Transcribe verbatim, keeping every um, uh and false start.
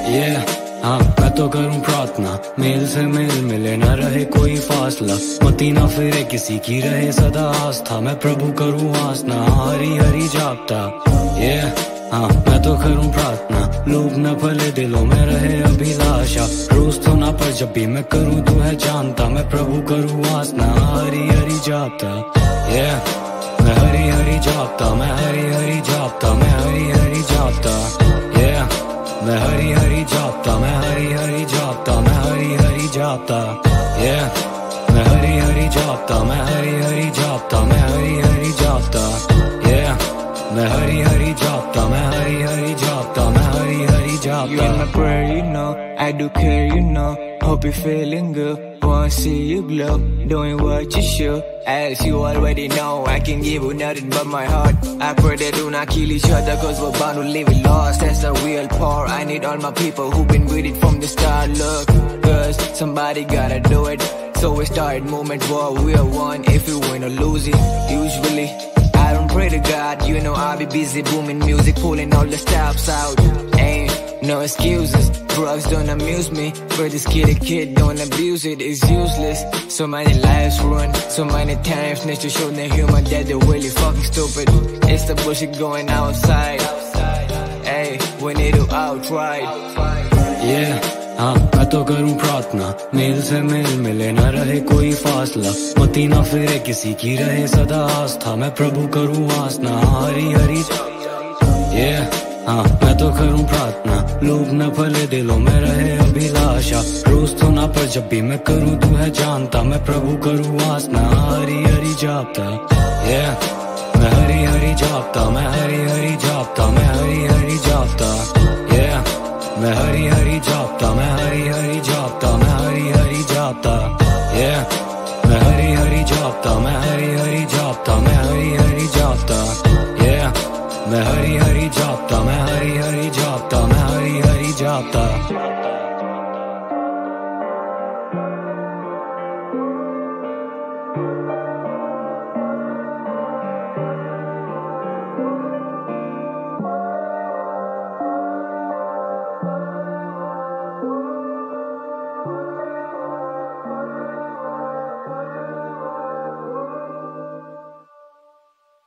ये हाँ मैं तो करूँ प्रार्थना, मेल से मेल मिले न रहे कोई फासला, मती ना फिरे किसी की रहे सदा आस्था, मैं प्रभु करूँ आसना हरी हरी जापता। ये हाँ मैं तो करूँ प्रार्थना, लोग न भले दिलों में रहे अभिलाषा, रोज तो ना पर जब भी मैं करूँ तू है जानता, मैं प्रभु करूँ आसना हरी हरी जापता। ये मैं हरी हरी जापता, मैं हरी हरी जापता, मैं हरी हरी जापता। ये मैं हरी हरी जापता, मैं हरी हरी जापता, मैं हरी हरी जापता। ये मैं हरी हरी जापता, मैं हरी हरी जापता, मैं हरी हरी जापता। ये मैं हरी हरी जापता, मैं हरी हरी जापता, मैं Hari Hari जापता। You in my prayer, you know, I do care, you know. Hope you're feeling good, wanna see you glow, doing what you should. As you already know, I can give you nothing but my heart. I pray they do not kill each other, cause we're bound to live it lost. That's the real part. I need all my people who've been with it from the start. Look, cause somebody gotta do it. So we start movement war, we are one. If we win or lose it, usually I don't pray to God, you know I'll be busy booming music, pulling all the stops out. Ain't no excuses, drugs don't amuse me, but this kid a kid don't abuse it, it's useless. So many lives ruined, so many times need to show the human that they're really fucking stupid. It's the bullshit going outside, hey, we need to outright. Yeah हाँ मैं तो करूँ प्रार्थना, mail से mail मिले न रहे कोई फासला, मती ना फिरे किसी की रहे सदा आस्था, मैं प्रभु करूँ आसना हरी हरी। ये हाँ मैं तो करूँ प्रार्थना, लोग न भले दिलों में रहे अभिलाषा, रोज तो ना पर जब भी मैं करूँ तू है जानता, मैं प्रभु करूँ आसना हरी हरी जापता। ये मैं हरी हरी जापता, मैं हरी हरी जापता, मैं हरी हरी जापता। ये मैं हरी हरी जापता, मैं हरी हरी जापता, मैं हरी हरी जापता। ये मैं हरी हरी जापता, मैं हरी हरी जापता, मैं हरी हरी जापता। ये मैं हरी हरी जापता, मैं हरी हरी जापता, मैं हरी हरी जापता।